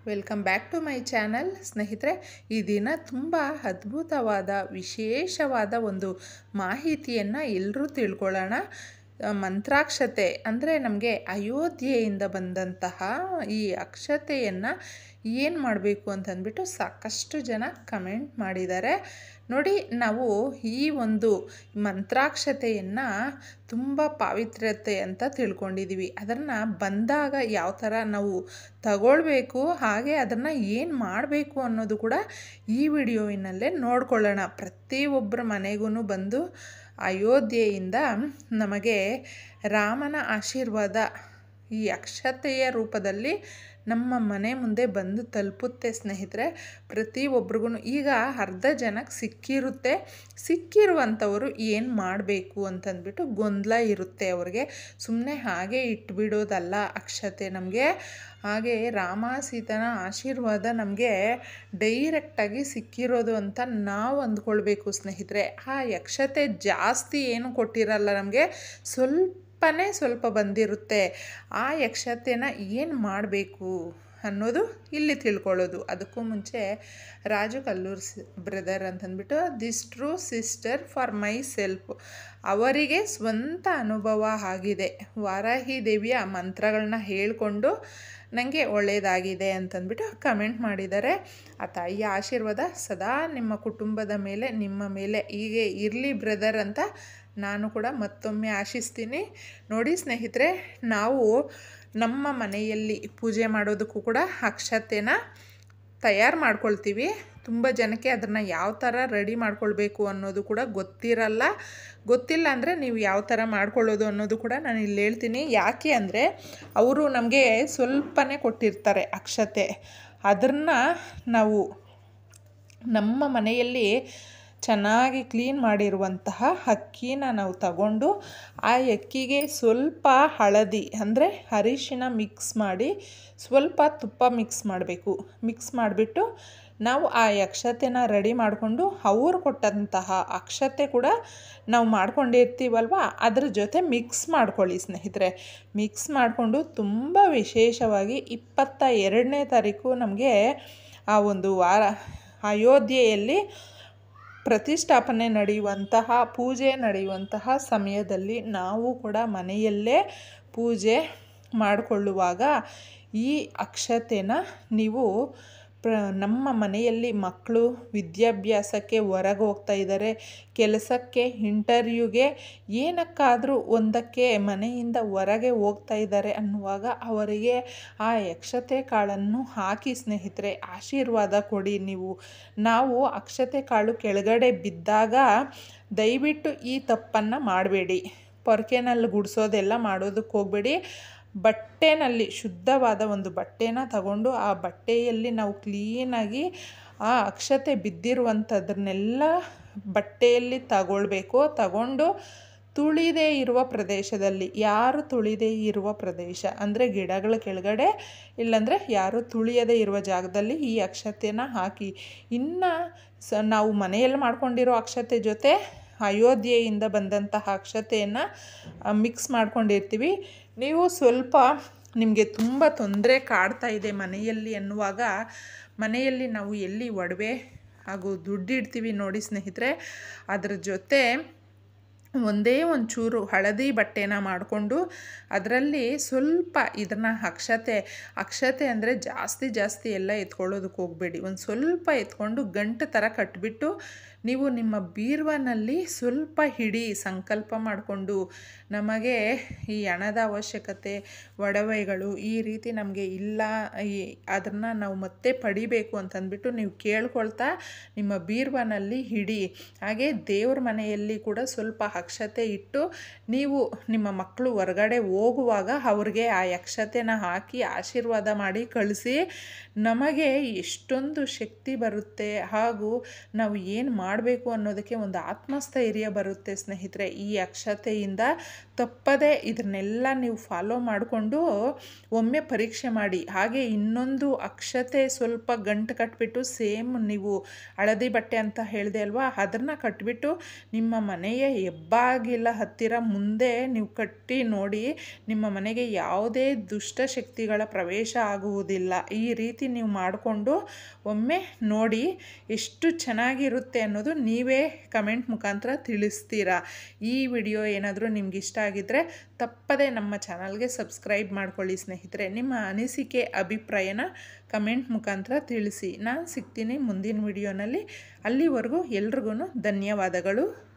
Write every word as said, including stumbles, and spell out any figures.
Welcome back to my channel. ಸ್ನೇಹಿತರೆ, ಈ ದಿನ ತುಂಬ ಅದ್ಭುತವಾದ ವಿಶೇಷವಾದ ಒಂದು ಮಾಹಿತಿಯನ್ನು ಎಲ್ಲರೂ ತಿಳ್ಕೊಳ್ಳೋಣ. ಮಂತ್ರಾಕ್ಷತೆ ಅಂದರೆ ನಮಗೆ ಅಯೋಧ್ಯೆಯಿಂದ ಬಂದಂತಹ ಈ ಅಕ್ಷತೆಯನ್ನು ಏನು ಮಾಡಬೇಕು ಅಂತಂದ್ಬಿಟ್ಟು ಸಾಕಷ್ಟು ಜನ ಕಮೆಂಟ್ ಮಾಡಿದ್ದಾರೆ. ನೋಡಿ, ನಾವು ಈ ಒಂದು ಮಂತ್ರಾಕ್ಷತೆಯನ್ನು ತುಂಬ ಪಾವಿತ್ರ್ಯತೆ ಅಂತ ತಿಳ್ಕೊಂಡಿದ್ದೀವಿ. ಅದನ್ನು ಬಂದಾಗ ಯಾವ ಥರ ನಾವು ತಗೊಳ್ಬೇಕು, ಹಾಗೆ ಅದನ್ನು ಏನು ಮಾಡಬೇಕು ಅನ್ನೋದು ಕೂಡ ಈ ವಿಡಿಯೋವಿನಲ್ಲೇ ನೋಡ್ಕೊಳ್ಳೋಣ. ಪ್ರತಿಯೊಬ್ಬರ ಮನೆಗೂ ಬಂದು ಅಯೋಧ್ಯೆಯಿಂದ ನಮಗೆ ರಾಮನ ಆಶೀರ್ವಾದ ಈ ಅಕ್ಷತೆಯ ರೂಪದಲ್ಲಿ ನಮ್ಮ ಮನೆ ಮುಂದೆ ಬಂದು ತಲುಪುತ್ತೆ. ಸ್ನೇಹಿತರೆ, ಪ್ರತಿಯೊಬ್ರಿಗೂ ಈಗ ಅರ್ಧ ಜನಕ್ಕೆ ಸಿಕ್ಕಿರುತ್ತೆ. ಸಿಕ್ಕಿರುವಂಥವರು ಏನು ಮಾಡಬೇಕು ಅಂತಂದ್ಬಿಟ್ಟು ಗೊಂದಲ ಇರುತ್ತೆ ಅವ್ರಿಗೆ. ಸುಮ್ಮನೆ ಹಾಗೆ ಇಟ್ಬಿಡೋದಲ್ಲ ಅಕ್ಷತೆ. ನಮಗೆ ಹಾಗೆ ರಾಮ ಸೀತನ ಆಶೀರ್ವಾದ ನಮಗೆ ಡೈರೆಕ್ಟಾಗಿ ಸಿಕ್ಕಿರೋದು ಅಂತ ನಾವು ಅಂದ್ಕೊಳ್ಬೇಕು. ಸ್ನೇಹಿತರೆ, ಆ ಅಕ್ಷತೆ ಜಾಸ್ತಿ ಏನು ಕೊಟ್ಟಿರಲ್ಲ, ನಮಗೆ ಸ್ವಲ್ಪ ಸ್ವಲ್ಪ ಬಂದಿರುತ್ತೆ. ಆ ಅಕ್ಷತೆನ ಏನು ಮಾಡಬೇಕು ಅನ್ನೋದು ಇಲ್ಲಿ ತಿಳ್ಕೊಳ್ಳೋದು. ಅದಕ್ಕೂ ಮುಂಚೆ ರಾಜು ಕಲ್ಲೂರ್ ಬ್ರದರ್ ಅಂತಂದ್ಬಿಟ್ಟು this true sister for myself, ಅವರಿಗೆ ಸ್ವಂತ ಅನುಭವ ಆಗಿದೆ. ವಾರಾಹಿ ದೇವಿಯ ಮಂತ್ರಗಳನ್ನ ಹೇಳಿಕೊಂಡು ನನಗೆ ಒಳ್ಳೆಯದಾಗಿದೆ ಅಂತಂದ್ಬಿಟ್ಟು ಕಮೆಂಟ್ ಮಾಡಿದ್ದಾರೆ. ಆ ತಾಯಿಯ ಆಶೀರ್ವಾದ ಸದಾ ನಿಮ್ಮ ಕುಟುಂಬದ ಮೇಲೆ, ನಿಮ್ಮ ಮೇಲೆ ಹೀಗೆ ಇರಲಿ ಬ್ರದರ್ ಅಂತ ನಾನು ಕೂಡ ಮತ್ತೊಮ್ಮೆ ಆಶಿಸ್ತೀನಿ. ನೋಡಿ ಸ್ನೇಹಿತರೆ, ನಾವು ನಮ್ಮ ಮನೆಯಲ್ಲಿ ಪೂಜೆ ಮಾಡೋದಕ್ಕೂ ಕೂಡ ಅಕ್ಷತೆನ ತಯಾರು ಮಾಡ್ಕೊಳ್ತೀವಿ. ತುಂಬ ಜನಕ್ಕೆ ಅದನ್ನು ಯಾವ ಥರ ರೆಡಿ ಮಾಡ್ಕೊಳ್ಬೇಕು ಅನ್ನೋದು ಕೂಡ ಗೊತ್ತಿರಲ್ಲ. ಗೊತ್ತಿಲ್ಲ ಅಂದರೆ ನೀವು ಯಾವ ಥರ ಮಾಡ್ಕೊಳ್ಳೋದು ಅನ್ನೋದು ಕೂಡ ನಾನು ಇಲ್ಲಿ ಹೇಳ್ತೀನಿ. ಯಾಕೆ ಅಂದರೆ ಅವರು ನಮಗೆ ಸ್ವಲ್ಪನೇ ಕೊಟ್ಟಿರ್ತಾರೆ ಅಕ್ಷತೆ. ಅದನ್ನು ನಾವು ನಮ್ಮ ಮನೆಯಲ್ಲಿ ಚೆನ್ನಾಗಿ ಕ್ಲೀನ್ ಮಾಡಿರುವಂತಹ ಅಕ್ಕಿನ ನಾವು ತಗೊಂಡು ಆ ಅಕ್ಕಿಗೆ ಸ್ವಲ್ಪ ಹಳದಿ ಅಂದರೆ ಅರಿಶಿನ ಮಿಕ್ಸ್ ಮಾಡಿ ಸ್ವಲ್ಪ ತುಪ್ಪ ಮಿಕ್ಸ್ ಮಾಡಬೇಕು. ಮಿಕ್ಸ್ ಮಾಡಿಬಿಟ್ಟು ನಾವು ಆ ಅಕ್ಷತೆನ ರೆಡಿ ಮಾಡಿಕೊಂಡು ಅವ್ರು ಕೊಟ್ಟಂತಹ ಅಕ್ಷತೆ ಕೂಡ ನಾವು ಮಾಡ್ಕೊಂಡಿರ್ತೀವಲ್ವ, ಅದ್ರ ಜೊತೆ ಮಿಕ್ಸ್ ಮಾಡ್ಕೊಳ್ಳಿ ಸ್ನೇಹಿತರೆ. ಮಿಕ್ಸ್ ಮಾಡಿಕೊಂಡು ತುಂಬ ವಿಶೇಷವಾಗಿ ಇಪ್ಪತ್ತ ಎರಡನೇ ತಾರೀಕು ನಮಗೆ ಆ ಒಂದು ವಾರ ಅಯೋಧ್ಯೆಯಲ್ಲಿ ಪ್ರತಿಷ್ಠಾಪನೆ ನಡೆಯುವಂತಹ ಪೂಜೆ ನಡೆಯುವಂತಹ ಸಮಯದಲ್ಲಿ ನಾವು ಕೂಡ ಮನೆಯಲ್ಲೇ ಪೂಜೆ ಮಾಡಿಕೊಳ್ಳುವಾಗ ಈ ಅಕ್ಷತೆನ ನೀವು ಪ್ರ ನಮ್ಮ ಮನೆಯಲ್ಲಿ ಮಕ್ಕಳು ವಿದ್ಯಾಭ್ಯಾಸಕ್ಕೆ ಹೊರಗೆ ಹೋಗ್ತಾ ಇದ್ದಾರೆ, ಕೆಲಸಕ್ಕೆ, ಇಂಟರ್ವ್ಯೂಗೆ, ಏನಕ್ಕಾದರೂ ಒಂದಕ್ಕೆ ಮನೆಯಿಂದ ಹೊರಗೆ ಹೋಗ್ತಾ ಇದ್ದಾರೆ ಅನ್ನುವಾಗ ಅವರಿಗೆ ಆ ಅಕ್ಷತೆ ಕಾಳನ್ನು ಹಾಕಿ ಸ್ನೇಹಿತರೆ ಆಶೀರ್ವಾದ ಕೊಡಿ ನೀವು. ನಾವು ಅಕ್ಷತೆ ಕಾಳು ಕೆಳಗಡೆ ಬಿದ್ದಾಗ ದಯವಿಟ್ಟು ಈ ತಪ್ಪನ್ನು ಮಾಡಬೇಡಿ. ಪೊರ್ಕೆನಲ್ಲಿ ಗುಡಿಸೋದೆಲ್ಲ ಮಾಡೋದಕ್ಕೆ ಹೋಗಬೇಡಿ. ಬಟ್ಟೆನಲ್ಲಿ ಶುದ್ಧವಾದ ಒಂದು ಬಟ್ಟೆನ ತಗೊಂಡು ಆ ಬಟ್ಟೆಯಲ್ಲಿ ನಾವು ಕ್ಲೀನಾಗಿ ಆ ಅಕ್ಷತೆ ಬಿದ್ದಿರುವಂಥದ್ದನ್ನೆಲ್ಲ ಬಟ್ಟೆಯಲ್ಲಿ ತಗೊಳ್ಬೇಕು. ತಗೊಂಡು ತುಳಿದೇ ಇರುವ ಪ್ರದೇಶದಲ್ಲಿ, ಯಾರು ತುಳಿದೇ ಇರುವ ಪ್ರದೇಶ ಅಂದರೆ ಗಿಡಗಳ ಕೆಳಗಡೆ, ಇಲ್ಲಾಂದರೆ ಯಾರು ತುಳಿಯದೇ ಇರುವ ಜಾಗದಲ್ಲಿ ಈ ಅಕ್ಷತೆನ ಹಾಕಿ. ಇನ್ನು ಸ ನಾವು ಮನೆಯಲ್ಲಿ ಮಾಡ್ಕೊಂಡಿರೋ ಅಕ್ಷತೆ ಜೊತೆ ಅಯೋಧ್ಯೆಯಿಂದ ಬಂದಂತಹ ಅಕ್ಷತೆಯನ್ನು ಮಿಕ್ಸ್ ಮಾಡ್ಕೊಂಡಿರ್ತೀವಿ. ನೀವು ಸ್ವಲ್ಪ ನಿಮಗೆ ತುಂಬ ತೊಂದರೆ ಕಾಡ್ತಾ ಇದೆ ಮನೆಯಲ್ಲಿ ಅನ್ನುವಾಗ, ಮನೆಯಲ್ಲಿ ನಾವು ಎಲ್ಲಿ ಒಡವೆ ಹಾಗೂ ದುಡ್ಡು ಇಡ್ತೀವಿ ನೋಡಿ ಸ್ನೇಹಿತರೆ, ಅದರ ಜೊತೆ ಒಂದೇ ಒಂದು ಚೂರು ಹಳದಿ ಬಟ್ಟೆನ ಮಾಡಿಕೊಂಡು ಅದರಲ್ಲಿ ಸ್ವಲ್ಪ ಇದನ್ನು ಅಕ್ಷತೆ ಅಕ್ಷತೆ ಅಂದರೆ ಜಾಸ್ತಿ ಜಾಸ್ತಿ ಎಲ್ಲ ಎತ್ಕೊಳ್ಳೋದಕ್ಕೆ ಹೋಗಬೇಡಿ. ಒಂದು ಸ್ವಲ್ಪ ಎತ್ಕೊಂಡು ಗಂಟು ಥರ ಕಟ್ಟಿಬಿಟ್ಟು ನೀವು ನಿಮ್ಮ ಬೀರ್ವನಲ್ಲಿ ಸ್ವಲ್ಪ ಹಿಡಿ ಸಂಕಲ್ಪ ಮಾಡಿಕೊಂಡು, ನಮಗೆ ಈ ಹಣದ ಅವಶ್ಯಕತೆ, ಒಡವೆಗಳು ಈ ರೀತಿ ನಮಗೆ ಇಲ್ಲ, ಈ ಅದನ್ನು ನಾವು ಮತ್ತೆ ಪಡಿಬೇಕು ಅಂತಂದ್ಬಿಟ್ಟು ನೀವು ಕೇಳ್ಕೊಳ್ತಾ ನಿಮ್ಮ ಬೀರ್ವನಲ್ಲಿ ಹಿಡಿ. ಹಾಗೆ ದೇವ್ರ ಮನೆಯಲ್ಲಿ ಕೂಡ ಸ್ವಲ್ಪ ಅಕ್ಷತೆ ಇಟ್ಟು ನೀವು ನಿಮ್ಮ ಮಕ್ಕಳು ಹೊರಗಡೆ ಹೋಗುವಾಗ ಅವ್ರಿಗೆ ಆ ಅಕ್ಷತೆನ ಹಾಕಿ ಆಶೀರ್ವಾದ ಮಾಡಿ ಕಳಿಸಿ. ನಮಗೆ ಎಷ್ಟೊಂದು ಶಕ್ತಿ ಬರುತ್ತೆ, ಹಾಗೂ ನಾವು ಏನು ಮಾಡಬೇಕು ಅನ್ನೋದಕ್ಕೆ ಒಂದು ಆತ್ಮಸ್ಥೈರ್ಯ ಬರುತ್ತೆ ಸ್ನೇಹಿತರೆ. ಈ ಅಕ್ಷತೆಯಿಂದ ತಪ್ಪದೆ ಇದನ್ನೆಲ್ಲ ನೀವು ಫಾಲೋ ಮಾಡಿಕೊಂಡು ಒಮ್ಮೆ ಪರೀಕ್ಷೆ ಮಾಡಿ. ಹಾಗೆ ಇನ್ನೊಂದು ಅಕ್ಷತೆ ಸ್ವಲ್ಪ ಗಂಟು ಕಟ್ಟಿಬಿಟ್ಟು ಸೇಮ್ ನೀವು ಹಳದಿ ಬಟ್ಟೆ ಅಂತ ಹೇಳಿದೆ ಅಲ್ವಾ, ಅದನ್ನು ಕಟ್ಟಿಬಿಟ್ಟು ನಿಮ್ಮ ಮನೆಯ ಹೆಬ್ಬಾಗಿಲ ಹತ್ತಿರ ಮುಂದೆ ನೀವು ಕಟ್ಟಿ ನೋಡಿ, ನಿಮ್ಮ ಮನೆಗೆ ಯಾವುದೇ ದುಷ್ಟಶಕ್ತಿಗಳ ಪ್ರವೇಶ ಆಗುವುದಿಲ್ಲ. ಈ ರೀತಿ ನೀವು ಮಾಡಿಕೊಂಡು ಒಮ್ಮೆ ನೋಡಿ ಎಷ್ಟು ಚೆನ್ನಾಗಿರುತ್ತೆ ಅನ್ನೋದು ನೀವೇ ಕಮೆಂಟ್ ಮುಖಾಂತರ ತಿಳಿಸ್ತೀರಾ. ಈ ವಿಡಿಯೋ ಏನಾದರೂ ನಿಮ್ಗೆ ಇಷ್ಟ ಆಗಿದ್ದರೆ ತಪ್ಪದೆ ನಮ್ಮ ಚಾನಲ್ಗೆ ಸಬ್ಸ್ಕ್ರೈಬ್ ಮಾಡ್ಕೊಳ್ಳಿ ಸ್ನೇಹಿತರೆ. ನಿಮ್ಮ ಅನಿಸಿಕೆ ಅಭಿಪ್ರಾಯನ ಕಮೆಂಟ್ ಮುಖಾಂತರ ತಿಳಿಸಿ. ನಾನು ಸಿಗ್ತೀನಿ ಮುಂದಿನ ವಿಡಿಯೋನಲ್ಲಿ. ಅಲ್ಲಿವರೆಗೂ ಎಲ್ರಿಗೂ ಧನ್ಯವಾದಗಳು.